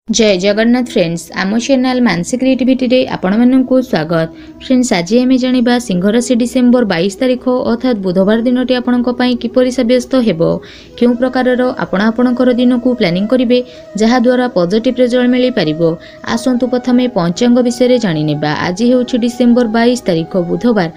जय जगन्नाथ फ्रेंड्स आम channel Mansi creativity रे आपण माननकु स्वागत। फ्रेंड्स आज आम जानिबा सिंह राशि डिसेम्बर 22 तारिख अर्थात बुधवार दिनटी आपणक पई किपरि साब्यस्त हेबो, केउ प्रकारर आपणकर दिन को प्लानिंग करिवे जहा द्वारा पॉजिटिव रिजल्ट मिली परिबो। आसंतु प्रथमे पंचांग विषय जानि नेबा। आज हेउछि डिसेम्बर 22 तारिख बुधवार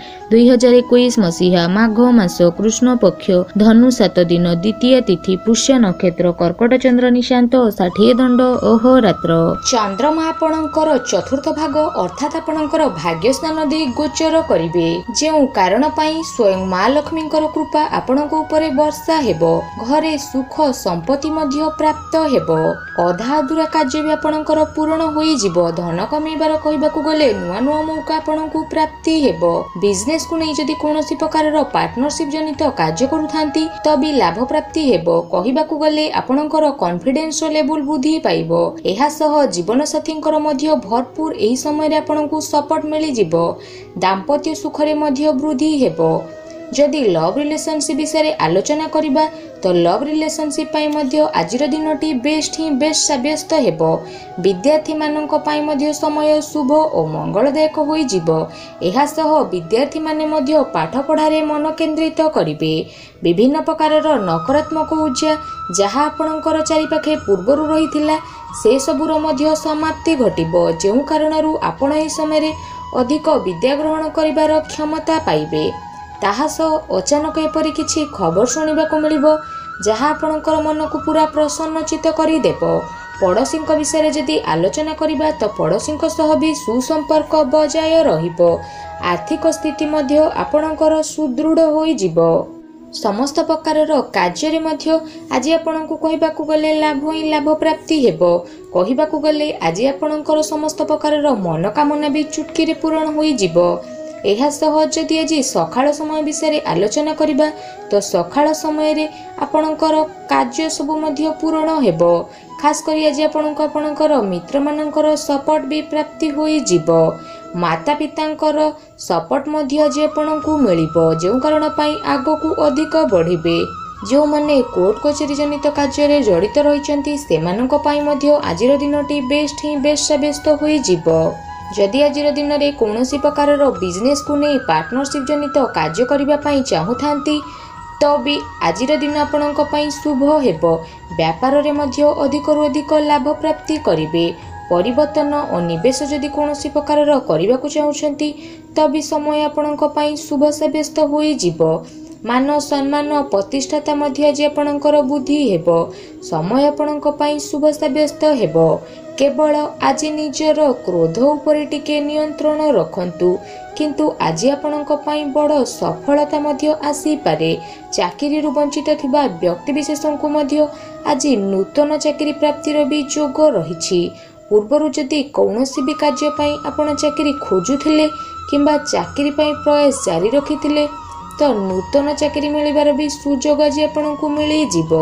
2021 मसीहा माघ मास कृष्ण पक्ष धनु 7 दिन द्वितीय तिथि पुष्य नक्षत्र कर्कट चंद्र निशांत 60 दंड ओह रात्र। चंद्रमा आपणकर चतुर्थ भाग अर्थात आपणकर भाग्य स्थान दे गोचर करिवे, जेउ कारण पई स्वयं मां लक्ष्मीकर कृपा आपणक उपरे वर्षा हेबो। घरे सुख संपत्ति मध्य प्राप्त हेबो। अधा अधूरा कार्य भी आपणकर पूर्ण होई जिवो। धन कमेबार कहिबाकू गले नुआ नुआ मौका आपणकू प्राप्ति हेबो। बिजनेस को नै जदि कोनोसी प्रकारर पार्टनरशिप जनित कार्य करूथांती तबी लाभ प्राप्ति हेबो। कहिबाकू गले आपणकर कॉन्फिडेंस लेवल वृद्धि पाइबो। एहा सह जीवन साथींकर मध्य भरपूर एही समय रे आपणकू सपोर्ट मिली जिवो। दाम्पत्य सुख रे मध्य वृद्धि हेबो। जदि लव रिलेशनशिप विषय आलोचना करिबा तो लव रिलेशनशिप पाई मध्य आजिर दिनटी बेस्ट साब्यस्त हेबो। विद्यार्थी माननक पाई मध्य समय शुभ और मंगलदायक होई जिवो। एहा सह विद्यार्थी माने मध्य पाठ पढ़ारे मन केंद्रित करिवे। विभिन्न प्रकारर नकारात्मक ऊर्जा जहा आपणकर चारिपाखे पूर्वरु रहिथिला से सबुर मध्य समाप्ति घटिबो, जेउ कारणरु आपण एही समय रे अधिक विद्या ग्रहण करिबार क्षमता पाइबे। ताहा सह अचानक एपरि किछि खबर शुणिबाकू मिलिबो जहा आपणकर मन को पूरा प्रसन्नचित करि देबो। पड़ोसी विषय जदि आलोचना करिबा तो पड़ोसी सह भी सुसंपर्क बजाय रहिबो। आर्थिक स्थिति मध्य आपणकर सुदृढ़ होई जिवो। समस्त प्रकारर कार्य रे मध्य आज आपणकू कहिबाकू गले लाभ ही लाभ प्राप्ति हेबो। कहिबाकू गले आज आपणकर समस्त प्रकारर मनोकामना भी चुटकी रे पूर्ण होई जिवो। एहा सह जदि आज सकाळ समय विषय आलोचना करिबा तो सकाळ समय रे आपणकर कार्य सब मध्य पूर्ण हेबो। खास करी आज आपणकर मित्र मानकर सपोर्ट भी प्राप्ति होई जिवो। माता पितांकर सपोर्ट मध्य आज आपणकू मिलिबो, जेउ कारण पई आगकू अधिक बढ़िबे। जो माने कोर्ट कचेरी जनित कार्य रे जड़ित रहिचंती सेमानक पई मध्य आजिर दिनटी बेस्ट साब्यस्त होई जिवो। जदि आजिर दिन में कौनसी प्रकार बिजनेस को नहीं पार्टनरशिप जनित कार्य करबा पई चाहुथांती तो भी आजिर दिन आपणक पई शुभ हेबो। व्यापार रे मध्य अधिकरु अधिक लाभ प्राप्ति करिवे। परिवर्तन और निवेश जदि कौनसी प्रकार करबा को चाहुछंती तो भी समय आपणक पई शुभ साब्यस्त होई जिवो। मान सम्मान प्रतिष्ठाता मध्य आज आपणकर बुद्धि हेबो। समय आपणक पई शुभ साब्यस्त हेबो। केवल आज निजर क्रोध उपरे टिके नियंत्रण रखंतु, किंतु आज आपणक पई बड़ सफलता मध्य आसी पारे। चाकरी रु वंचित थिबा व्यक्ति विशेषों को मध्य आज नूतन चाकरी प्राप्तिर भी योग रहिछि। पूर्वरु जदि कौनसी भी कार्य पई आपण चाकरी खोजुथिले किंबा चाकरी पई प्रयास जारी रखिथिले तो नूतन चाकरी मिलिबार भी सुयोग आज आपणकू मिली जिवो।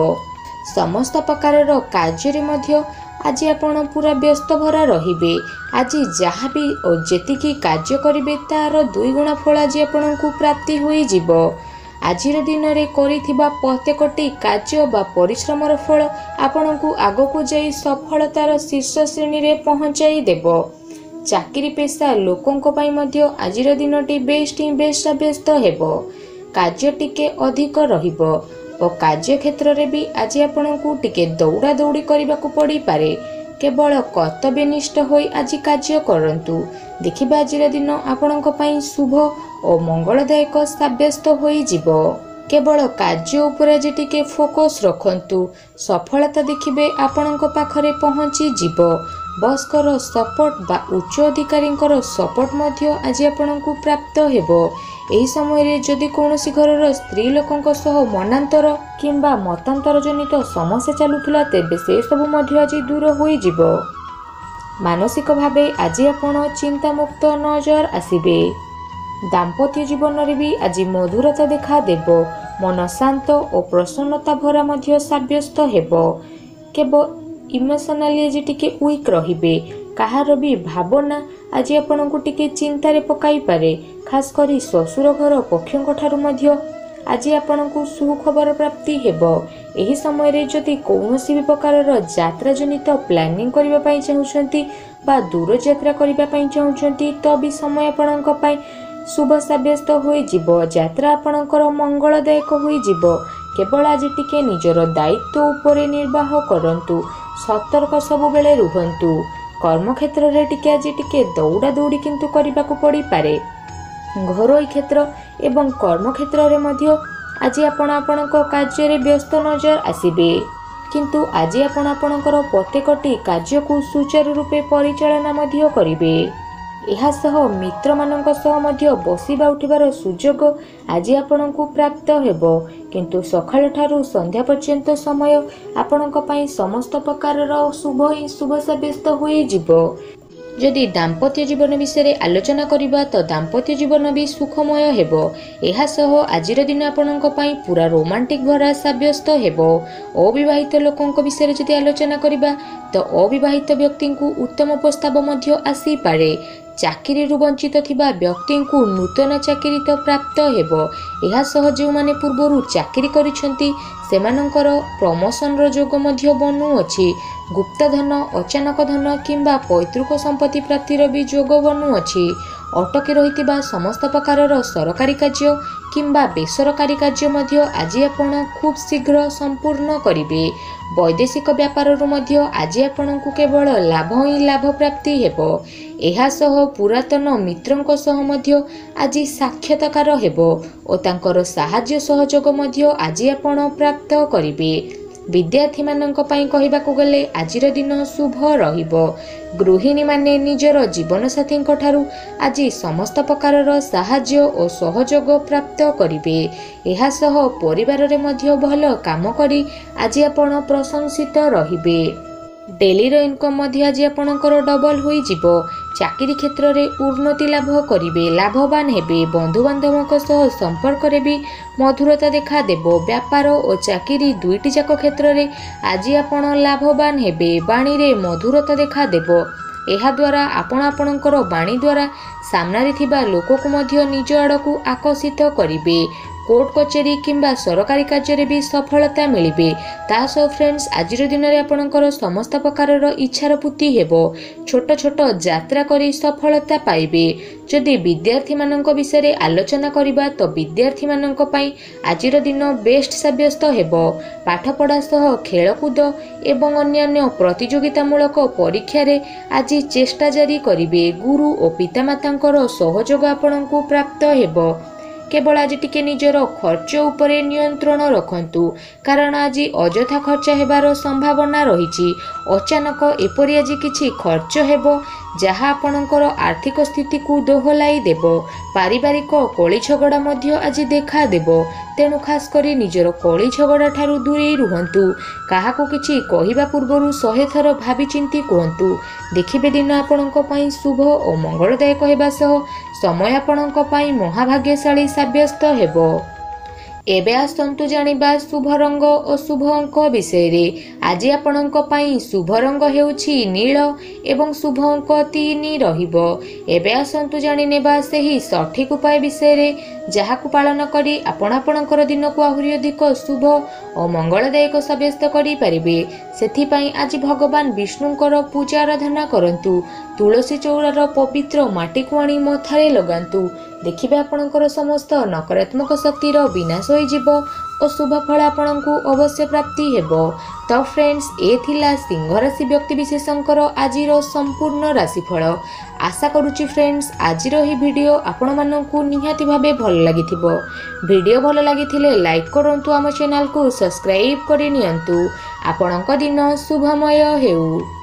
समस्त प्रकारर कार्य रे मध्य आज आपण पूरा व्यस्त भरा रहिबे। आज जहाँ भी और जेतिकी कार्य करिवे तार 2 गुणा फल आज आपणकू प्राप्ति होई जिवो। आजिर दिन रे करिथिबा प्रत्येकटी कार्य बा परिश्रमर फल आपणकू आगकू जाई सफलतार शीर्ष श्रेणी रे पहुंचाई देबो। चाकरी पेशा लोकंक पई मध्य आजिर दिनटी बेस्ट साब्यस्त हेबो। कार्य टिके अधिक रहिबो और कार्य क्षेत्र रे भी आज आपणकू टिके दौड़ा दौड़ी करबाकू पड़ी पारे। केवल कर्तव्यनिष्ठ होई आज कार्य करंतु। देखिबा आजिर दिन आपणक पई शुभ और मंगलदायक साब्यस्त होई जिवो। केवल कार्य उपरे आज टिके फोकस रखंतु। सफलता देखिबे आपणक पाखरे पहुंची जिवो। बॉसकर सपोर्ट बा उच्च अधिकारींकर सपोर्ट मध्य आज आपणकू प्राप्त हेबो। एही समय रे जदि कौनसी घरर स्त्री लोकंक सह मनांतर किंबा मतांतर जनित समस्या चलुथुला तेबे से सब मध्य आज दूर होई जिवो। मानसिक भावे आज आपण चिंता मुक्त नजर आसिबे। दाम्पत्य जीवन रे भी आज मधुरता देखा देबो। मन शांत और प्रसन्नता भरा मध्य साब्यस्त हेबो। केवल इमोशनली आज टिके वीक रहिबे। कहार भी भावना आज आपणकू टिके चिंतारे पकाई पारे। खास करी ससुर घर पक्षों ठारू मध्य आज आपनको सुखबर प्राप्ति हेबो। एही समय रे जदि कौनसी भी प्रकारर यात्रा जनित प्लानिंग करबा पई चाहुछंती बा दूर यात्रा करबा पई चाहुछंती तो भी समय आपणक पई शुभ साब्यस्त होई जिवो। यात्रा आपणकर मंगलदायक होई जिवो। केवल आज टिके निजर दायित्व उपरे निर्वाह करंतु, सतर्क सब बेले रुहंतु। कर्म क्षेत्र रे टिके आज टिके दौड़ा दौड़ी किंतु करबा को पड़ी पारे। घरोई क्षेत्र एवं कर्म क्षेत्र रे मध्य आज आपणक कार्य रे व्यस्त नजर आसीबे, किंतु आज आपणकर प्रत्येकटी कार्य को सुचारू रूपे परिचालना मध्य करिवे। एहा सह मित्र मानक सह मध्य बसिबा उठिबार सुजोग आज आपणको प्राप्त हेबो, किंतु सकाळ ठारू संध्या पर्यंत समय आपणक पई समस्त प्रकारर शुभ साब्यस्त होई जिवो। जदि दाम्पत्य जीवन विषय आलोचना करिबा तो दाम्पत्य जीवन भी सुखमय हेबो। एहा सह आजिर दिन आपणक पई पूरा रोमांटिक भरा साब्यस्त हेबो। अविवाहित लोकंक विषय जदि आलोचना करिबा तो अविवाहित व्यक्ति को उत्तम प्रस्ताव मध्य आसी पारे। चाकरी वंचित थिबा व्यक्ति को नूतन चाकरी तो प्राप्त हेबो। एहा सह जो माने पूर्वरु चाकरी करिसंती सेमानंकर प्रमोशन रो जोग मध्य बनू अछि। गुप्त धन, अचानक धन किंबा पैतृक संपत्ति प्राप्तिर भी जोग बनू अछि। अटकी रहितिबा समस्त प्रकारर सरकारी कार्य किंबा बेसरकारी कार्य मध्य आज आपण खूब शीघ्र संपूर्ण करिवे। वैदेशिक व्यापार मध्य आज आपणको केवल लाभ ही लाभ प्राप्ति हेबो। एहा सह पुरातन मित्रंक सह मध्य आज साक्षात्कार हेबो ओ तांकर सहाय्य सहयोग मध्य आज आपण प्राप्त करिवे। विद्यार्थी मानक पई कहिबाकू गले आजिर दिन शुभ रहिबो। गृहिणी माने निजर जीवन साथी ठारू आज समस्त प्रकारर सहाय्य और सहयोग प्राप्त करिवे। एहा सह परिवार रे मध्य भल काम करी आज आपण प्रशंसित रहिबे। डेली रो इनकम मध्य आज आपणकर डबल होई जिवो। चाकरी क्षेत्र रे उन्नति लाभ करिवे, लाभवान हेबे। बंधु बांधवक सह संपर्क रे भी मधुरता देखा देबो। व्यापार और चाकरी दुईटी जाक क्षेत्र रे आज आपण लाभवान हेबे। बाणी रे मधुरता देखा देबो। एहा द्वारा आपण आपणकर बाणी द्वारा सामनारे थिबा लोक को मध्य निज आड़कू आकर्षित करिवे। कोर्ट कचेरी किंबा सरकारी कार्य भी सफलता मिलिबे। तासो फ्रेंड्स आजिर दिन रे आपणकर समस्त प्रकारर इच्छार पूर्ति हेबो। छोट छोट यात्रा करी सफलता पाइबे। जदि विद्यार्थी मानक विषय आलोचना करिबा तो विद्यार्थी मानक पई आजिर दिन बेस्ट साब्यस्त हेबो। पाठ पढ़ा सह खेलकूद एवं अन्यान्य प्रतियोगितामूलक परीक्षा रे आज चेष्टा जारी करिवे। गुरु और पितामातांकर सहयोग आपणको प्राप्त हेबो। केवल आज टिके निजर खर्च उपरे नियंत्रण रखंतु, कारण आज अजथा खर्च हेबार संभावना रहिछि। अचानक एपरि आज किछि खर्च हेबो जहाँ आपणकर आर्थिक स्थिति को दोहलाई देबो। पारिवारिक कली झगड़ा मध्य आज देखा देबो। तेणु खास करी निजर कली झगड़ा ठारू दूरे रुहंतु। काहाको किछि कहिबा पूर्वरु 100 थर भाबी चिंती कहंतु। देखिबे दिन आपणक पई शुभ और मंगलदायक हेबा सह समय आपणक पई महाभाग्यशाली साब्यस्त हेबो। एबे आसंतु जानिबा शुभ रंग और शुभ अंक विषय रे। आज आपणक पई शुभ रंग हेउछि नील एवं शुभ अंक 3 रहिबो। एबे आसंतु जानि नेबा सेही सठिक उपाय विषय रे, जाहाकू पालन करी आपण आपणकर दिन को आहुरी अधिक शुभ और मंगलदायक साब्यस्त करि परिबे। सेथि पई आज भगवान विष्णुंकर पूजा आराधना करंतु। तुलसी चौरार पवित्र माटी को आनी मथारे लगांतु। देखिबे आपणकर समस्त नकारात्मक शक्तिर विनाश होई जिवो और शुभ फल आपणको अवश्य प्राप्ति हेबो। तो फ्रेंड्स ए थिला सिंह राशि व्यक्ति विशेषंकर आजिर संपूर्ण राशिफल। आशा करूची फ्रेंड्स आजिर ही वीडियो आपण माननकू निहाती भाबे भल लागिथिबो। वीडियो भल लागिथिले लाइक करंतु, आम चैनल को सब्सक्राइब करि नियंतु। आपणक दिन शुभमय हेउ।